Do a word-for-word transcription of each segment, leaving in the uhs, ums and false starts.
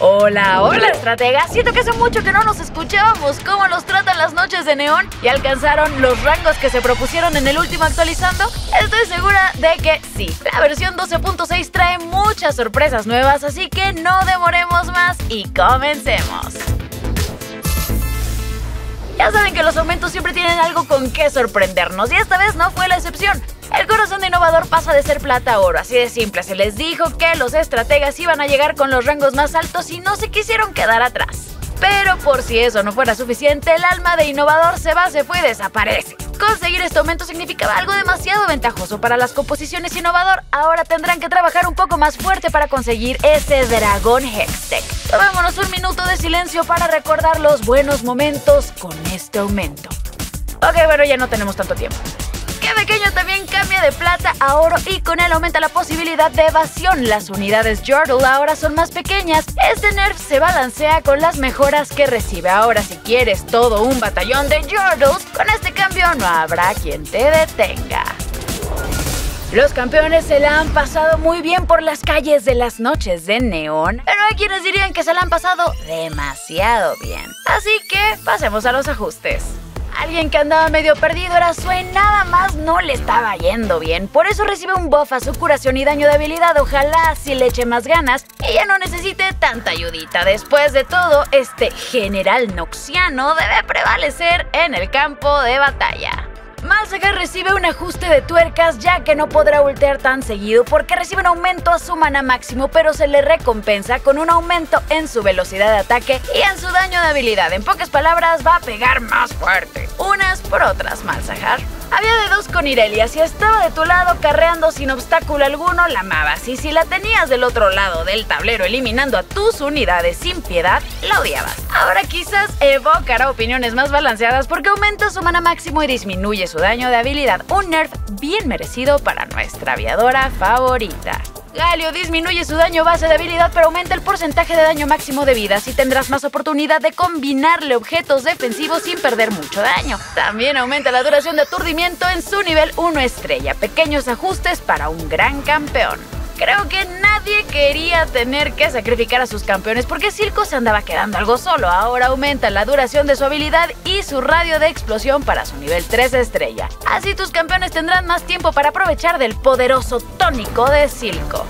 Hola, hola estrategas, siento que hace mucho que no nos escuchábamos. ¿Cómo los tratan las noches de Neón? ¿Y alcanzaron los rangos que se propusieron en el último actualizando? Estoy segura de que sí. La versión doce punto seis trae muchas sorpresas nuevas, así que no demoremos más y comencemos. Ya saben que los aumentos siempre tienen algo con qué sorprendernos y esta vez no fue la excepción. El corazón de innovador pasa de ser plata a oro, así de simple. Se les dijo que los estrategas iban a llegar con los rangos más altos y no se quisieron quedar atrás. Pero por si eso no fuera suficiente, el alma de innovador se va, se fue y desaparece. Conseguir este aumento significaba algo demasiado ventajoso para las composiciones innovador. Ahora tendrán que trabajar un poco más fuerte para conseguir ese dragón Hextech. Tomémonos un minuto de silencio para recordar los buenos momentos con este aumento. Ok, bueno, ya no tenemos tanto tiempo. Que pequeño también cambia de plata a oro y con él aumenta la posibilidad de evasión. Las unidades Yordle ahora son más pequeñas. Este nerf se balancea con las mejoras que recibe. Ahora si quieres todo un batallón de Yordles, con este cambio no habrá quien te detenga. Los campeones se la han pasado muy bien por las calles de las noches de Neón, pero hay quienes dirían que se la han pasado demasiado bien. Así que pasemos a los ajustes. Alguien que andaba medio perdido era Swain, nada más no le estaba yendo bien. Por eso recibe un buff a su curación y daño de habilidad. Ojalá así le eche más ganas y ya no necesite tanta ayudita. Después de todo, este general noxiano debe prevalecer en el campo de batalla. Malzahar recibe un ajuste de tuercas ya que no podrá ultear tan seguido porque recibe un aumento a su mana máximo, pero se le recompensa con un aumento en su velocidad de ataque y en su daño de habilidad. En pocas palabras, va a pegar más fuerte. Unas por otras, Malzahar. Había de dos con Irelia. Si estaba de tu lado carreando sin obstáculo alguno, la amabas. Y si la tenías del otro lado del tablero eliminando a tus unidades sin piedad, la odiabas. Ahora quizás evocará opiniones más balanceadas porque aumenta su mana máximo y disminuye su daño de habilidad. Un nerf bien merecido para nuestra aviadora favorita. Galio disminuye su daño base de habilidad pero aumenta el porcentaje de daño máximo de vidas y tendrás más oportunidad de combinarle objetos defensivos sin perder mucho daño. También aumenta la duración de aturdimiento en su nivel uno estrella. Pequeños ajustes para un gran campeón. Creo que nadie quería tener que sacrificar a sus campeones porque Silco se andaba quedando algo solo. Ahora aumenta la duración de su habilidad y su radio de explosión para su nivel tres estrella. Así tus campeones tendrán más tiempo para aprovechar del poderoso tónico de Silco.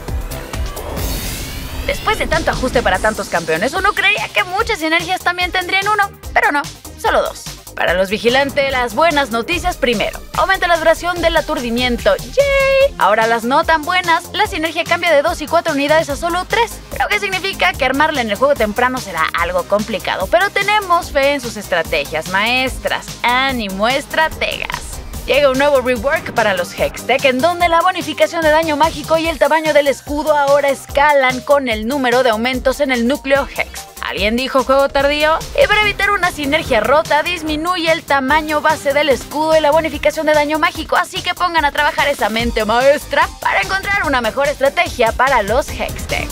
Después de tanto ajuste para tantos campeones, uno creía que muchas sinergias también tendrían uno, pero no, solo dos. Para los vigilantes, las buenas noticias primero. Aumenta la duración del aturdimiento. ¡Yay! Ahora las no tan buenas, la sinergia cambia de dos y cuatro unidades a solo tres. Lo que significa que armarla en el juego temprano será algo complicado. Pero tenemos fe en sus estrategias maestras. ¡Ánimo, estrategas! Llega un nuevo rework para los Hextech, en donde la bonificación de daño mágico y el tamaño del escudo ahora escalan con el número de aumentos en el núcleo Hex. ¿Alguien dijo juego tardío? Y para evitar una sinergia rota, disminuye el tamaño base del escudo y la bonificación de daño mágico, así que pongan a trabajar esa mente maestra para encontrar una mejor estrategia para los Hextech.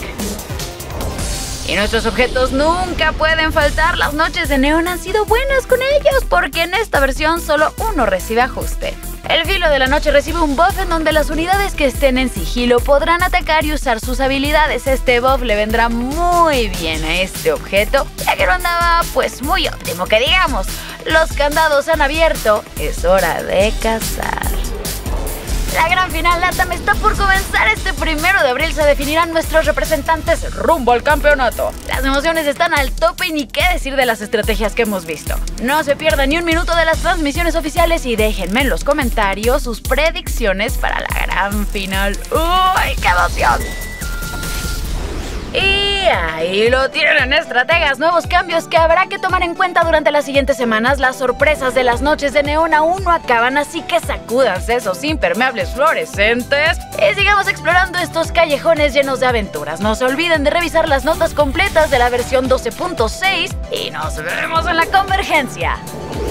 Y nuestros objetos nunca pueden faltar. Las noches de Neón han sido buenas con ellos, porque en esta versión solo uno recibe ajuste. El filo de la noche recibe un buff en donde las unidades que estén en sigilo podrán atacar y usar sus habilidades. Este buff le vendrá muy bien a este objeto, ya que no andaba pues muy óptimo que digamos. Los candados han abierto, es hora de cazar. La gran final LATAM está por comenzar. Este primero de abril se definirán nuestros representantes rumbo al campeonato. Las emociones están al tope y ni qué decir de las estrategias que hemos visto. No se pierdan ni un minuto de las transmisiones oficiales y déjenme en los comentarios sus predicciones para la gran final. ¡Uy, qué emoción! Y ahí lo tienen, estrategas, nuevos cambios que habrá que tomar en cuenta durante las siguientes semanas. Las sorpresas de las noches de Neón aún no acaban, así que sacúdanse esos impermeables fluorescentes y sigamos explorando estos callejones llenos de aventuras. No se olviden de revisar las notas completas de la versión doce punto seis y nos vemos en la convergencia.